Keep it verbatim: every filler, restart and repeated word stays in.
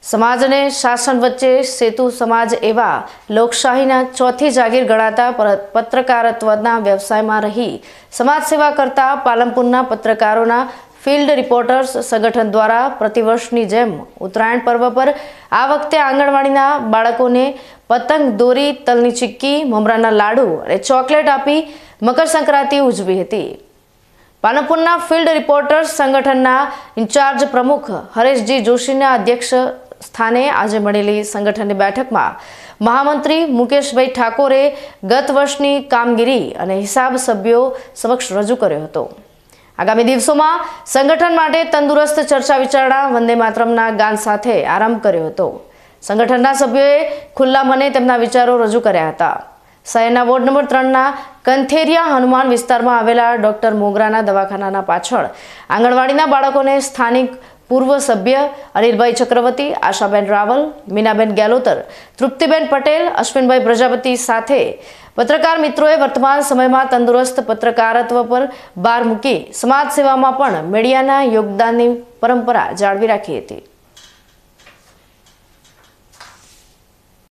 समाज ने शासन वच्चे सेतु समाज एवा लोकशाहीना चौथी जागीर गणाता पत्रकारित्वना व्यवसायमां रही समाज सेवा करता पालनपुરના पत्रकारोना फील्ड रिपोर्टर्स संगठन द्वारा प्रतिवर्षनी जेम उत्तरायण पर्व पर आ वखते आंगणवाड़ीना बाळकोने पतंग दोरी तलनी चिक्की ममराना लाडू अने चॉकलेट आपी मकर संक्रांति उजवी हती। पालनपुરના फील्ड रिपोर्टर्स संगठनना इंचार्ज प्रमुख हरेशजी जोशीना अध्यक्ष स्थाने आज मळेली संगठननी बेठकमां महामंत्री मुकेशभाई ठाकोरे गत वर्षनी कामगीरी अने हिसाब सभ्यो समक्ष रजू कर्यो हतो। आगामी दिवसोमां संगठन माटे तंदुरस्त चर्चा विचारणा वंदे मातरमना गान साथे आरंभ कर्यो हतो। संगठनना सभ्योए खुल्ला मने तेमना विचारो रजू कर्या हता। शहेरना वोर्ड नंबर त्रणना कंथेरिया हनुमान विस्तारमां आवेला डॉक्टर मोगराना दवाखानाना पाछळ आंगणवाड़ीना बाळकोने स्थानिक पूर्व सभ्य अनिलभाई चक्रवर्ती, आशाबेन रावल, मीनाबेन गेलोतर, तृप्तिबेन पटेल, अश्विनभाई प्रजापति साथे पत्रकार मित्रोए वर्तमान समय में तंदुरस्त पत्रकारित्व पर भार मूकी समाज सेवा में पण मीडियाना योगदाननी परंपरा जाळवी राखी हती।